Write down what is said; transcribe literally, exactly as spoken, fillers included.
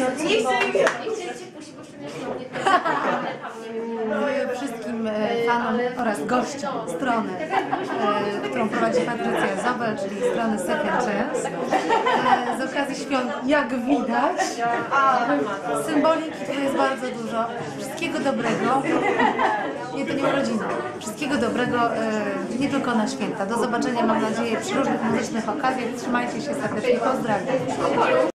Wszystkim fanom oraz gościom strony, którą prowadzi Patrycja Zobel, czyli strony Second Chance. Z okazji świąt, jak widać, symboliki tutaj jest bardzo dużo. Wszystkiego dobrego. Nie, to nie urodziny. Wszystkiego dobrego, nie tylko na święta. Do zobaczenia, mam nadzieję, przy różnych muzycznych okazjach. Trzymajcie się serdecznie. Pozdrawiam.